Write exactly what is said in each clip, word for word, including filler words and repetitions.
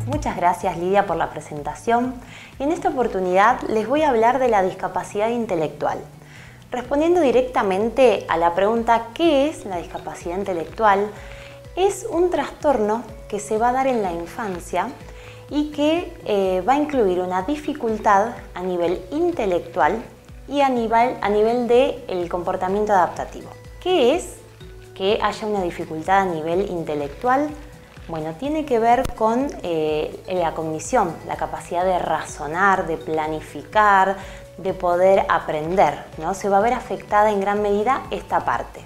Muchas gracias, Lidia, por la presentación. Y en esta oportunidad les voy a hablar de la discapacidad intelectual. Respondiendo directamente a la pregunta ¿qué es la discapacidad intelectual? Es un trastorno que se va a dar en la infancia y que eh, va a incluir una dificultad a nivel intelectual y a nivel, a nivel del comportamiento adaptativo. ¿Qué es que haya una dificultad a nivel intelectual? Bueno, tiene que ver con eh, la cognición, la capacidad de razonar, de planificar, de poder aprender, ¿no? Se va a ver afectada en gran medida esta parte.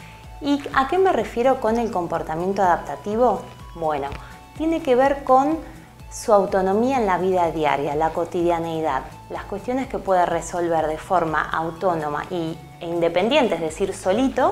¿Y a qué me refiero con el comportamiento adaptativo? Bueno, tiene que ver con su autonomía en la vida diaria, la cotidianeidad, las cuestiones que puede resolver de forma autónoma y, e independiente, es decir, solito,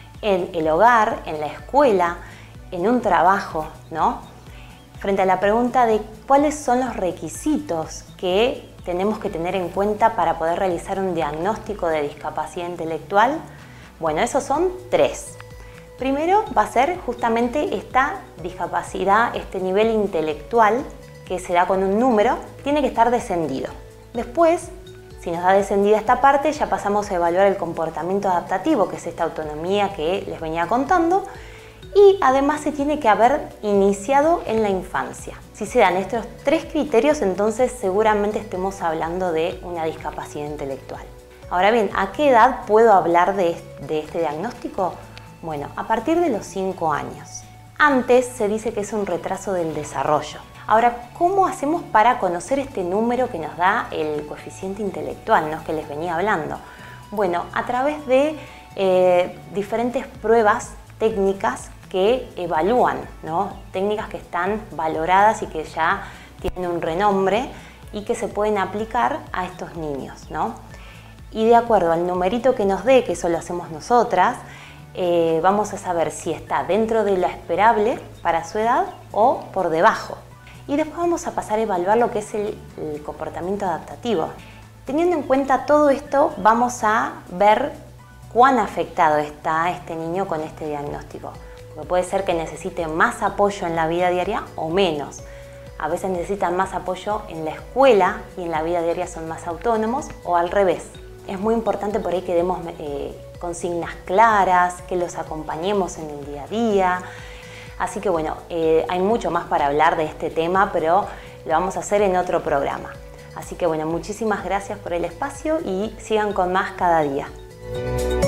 en el hogar, en la escuela, en un trabajo, ¿no? Frente a la pregunta de cuáles son los requisitos que tenemos que tener en cuenta para poder realizar un diagnóstico de discapacidad intelectual, bueno, esos son tres. Primero va a ser justamente esta discapacidad, este nivel intelectual que se da con un número, tiene que estar descendido. Después, si nos da descendida esta parte, ya pasamos a evaluar el comportamiento adaptativo, que es esta autonomía que les venía contando, y además se tiene que haber iniciado en la infancia. Si se dan estos tres criterios, entonces seguramente estemos hablando de una discapacidad intelectual. Ahora bien, ¿a qué edad puedo hablar de, de este diagnóstico? Bueno, a partir de los cinco años. Antes se dice que es un retraso del desarrollo. Ahora, ¿cómo hacemos para conocer este número que nos da el coeficiente intelectual, ¿no? que les venía hablando? Bueno, a través de eh, diferentes pruebas técnicas que evalúan, ¿no? Técnicas que están valoradas y que ya tienen un renombre y que se pueden aplicar a estos niños, ¿no? Y de acuerdo al numerito que nos dé, que eso lo hacemos nosotras, eh, vamos a saber si está dentro de lo esperable para su edad o por debajo. Y después vamos a pasar a evaluar lo que es el, el comportamiento adaptativo. Teniendo en cuenta todo esto, vamos a ver cuán afectado está este niño con este diagnóstico. Porque puede ser que necesite más apoyo en la vida diaria o menos. A veces necesitan más apoyo en la escuela y en la vida diaria son más autónomos o al revés. Es muy importante por ahí que demos eh, consignas claras, que los acompañemos en el día a día. Así que bueno, eh, hay mucho más para hablar de este tema, pero lo vamos a hacer en otro programa. Así que bueno, muchísimas gracias por el espacio y sigan con más cada día.